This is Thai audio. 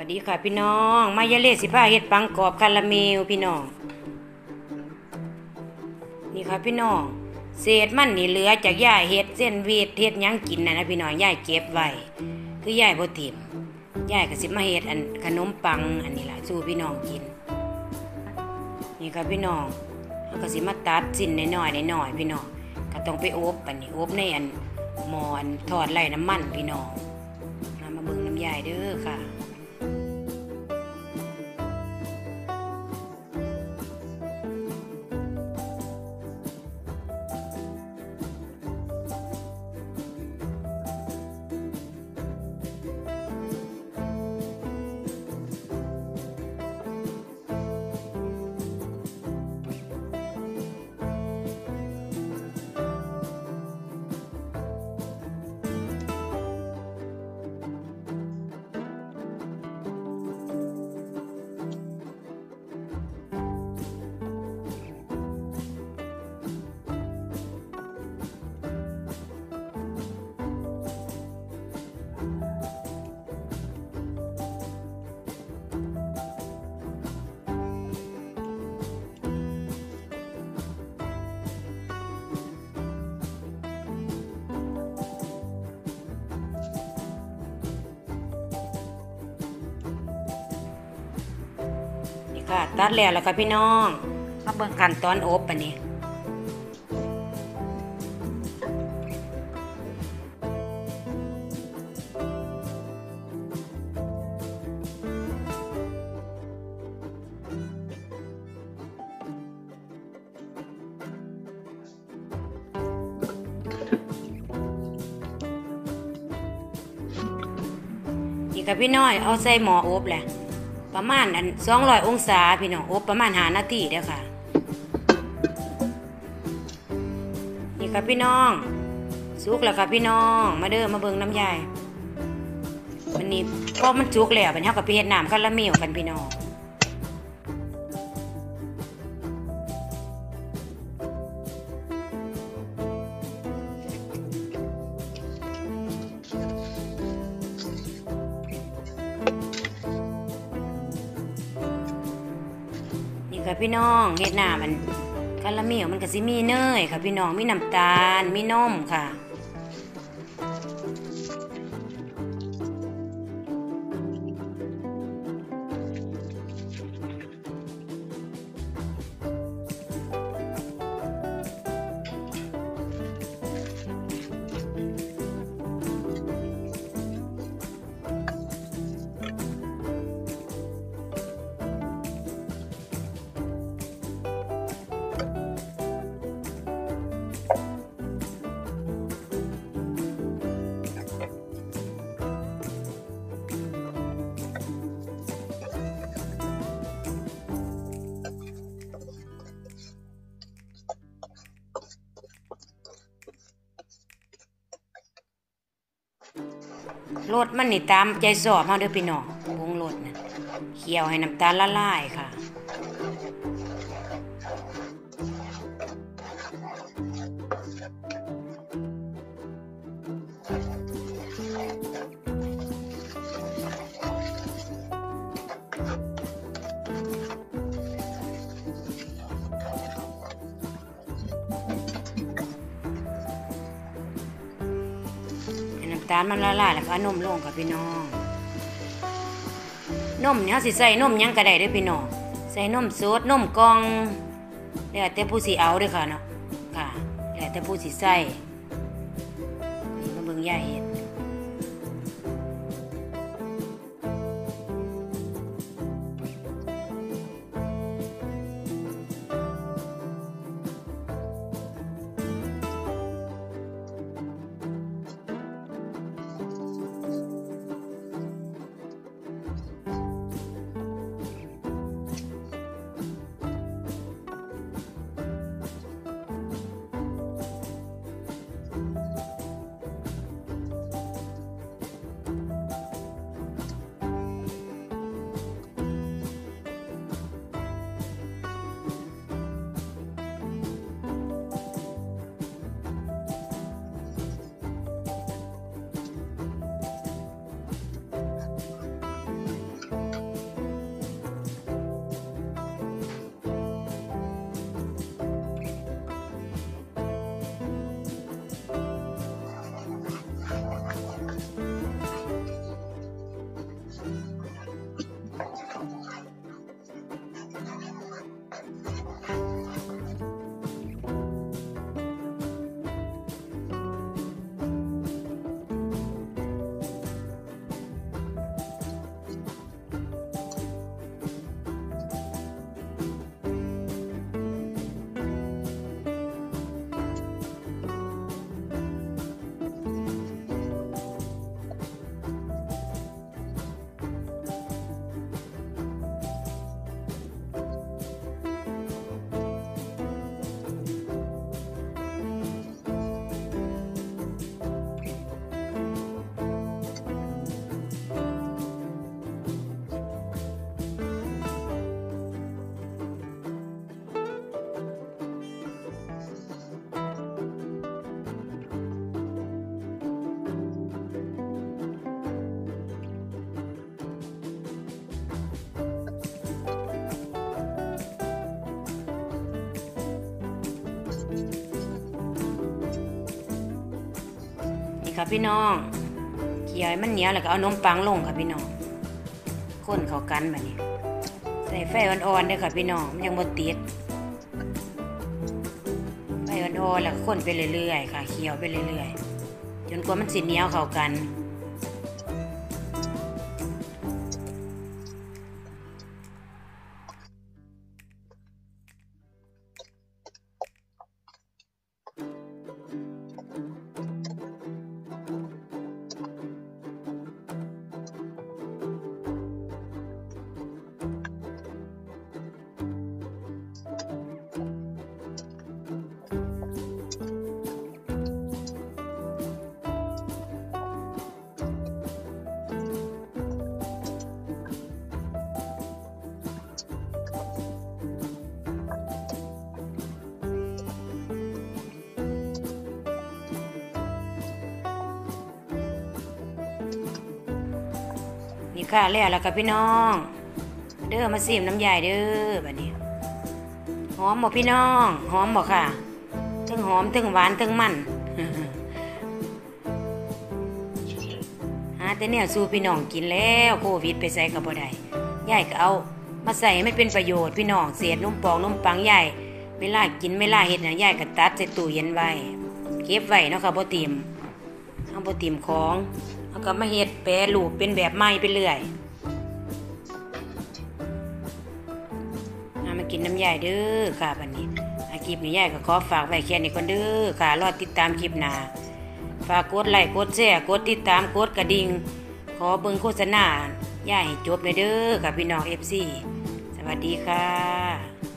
วัสดีค่ะพี่น้องมายาเลสิผ้าเฮ็ดปังกรอบคาราเมลพี่น้องนี่ค่ะพี่น้องเศษมันนี่เหลือจากย่ายเฮ็ดเส้นวีดเฮ็ดหยังกินนะพี่น้องย่ายเก็บไว้คือย่ายบ่ถิ่มย่ายก็สิมาเฮ็ดอันขนมปังอันนี้ล่ะสู่พี่น้องกินนี่ค่ะพี่น้องเฮาก็สิมาตัดชิ้นน้อยๆพี่น้องก็ต้องไปอบอันนี้อบในอันหม้ออันทอดไร้น้ำมันพี่น้องมาเบิ่งน้ำยายเด้อค่ะค่ะตัดแล้วค่ะพี่น้องมาเบิ่งขั้นตอนอบอันนี้นี่ค่ะพี่น้อยเอาใส่หม้ออบแหละประมาณอัน200องศาพี่น้องอบประมาณ5นาทีเด้อค่ะนี่ค่ะพี่น้องสุกแล้วค่ะพี่น้องมาเด้อมาเบิ่งน้ำยายวันนี้พอมันสุกแล้วบัดนี้เฮาก็ไปเฮ็ดน้ำคาราเมลกันพี่น้องค่ะพี่น้องเฮ็ดน้ำมันคาราเมลมันก็สิมีเนยค่ะพี่น้องมีน้ำตาลมีนมค่ะรสมันนี่ตามใจชอบเฮาเด้อพี่น้องปรุงรสน่ะเคี่ยวให้น้ำตาลละลายค่ะน้ำตาลมันละลายแล้วก็นมลงค่ะพี่น้องนมเนี่ยสิใส่นมยังก็ได้เด้อพี่น้องใส่นมสดนมกล่องแล้วแต่ผู้สิเอาเด้อค่ะเนาะค่ะแล้วแต่ผู้สิใส่มาเบิ่งยายเฮ็ดนี่ค่ะพี่น้องเคี่ยวให้มันเหนียวแล้วก็เอานมปังลงค่ะพี่น้องคนเข้ากันแบบนี้ใส่ไฟอ่อนๆด้วยค่ะพี่น้องมันยังบ่ติดไฟอ่อนๆแล้วก็คนไปเรื่อยๆค่ะเคี่ยวไปเรื่อยๆจนกว่ามันสิเหนียวเข้ากันนี่ค่ะแล้วค่ะพี่น้องเด้อมาซิมน้ำยายเด้อแบบนี้หอมบ่พี่น้องหอมบ่ค่ะทั้งหอมทั้งหวานทั้งมัน หาแต่เนี่ยสู้พี่น้องกินแล้วโควิดไปใส่ก็บ่ได้ยายก็เอามาใส่ให้มันเป็นประโยชน์พี่น้องเศษนมปองนมปังยายเวลากินเวลาเฮ็ดน่ะยายก็ตัดใส่ตู้เย็นไว้เก็บไว้เนาะค่ะบ่ติ่มเอาบ่ติ่มของแล้วก็มาเฮ็ดแปรรูปเป็นแบบใหม่ไปเรื่อยมากินน้ำยายเด้อค่ะบัดนี้คลิปนี้ยายก็ขอฝากไว้แค่นี้ก่อนเด้อค่ะรอติดตามคลิปหน้าฝากกดไลค์กดแชร์กดติดตามกดกระดิ่งขอเบิ่งโฆษณาย่าให้จบเลยเด้อกับพี่น้อง FC สวัสดีค่ะ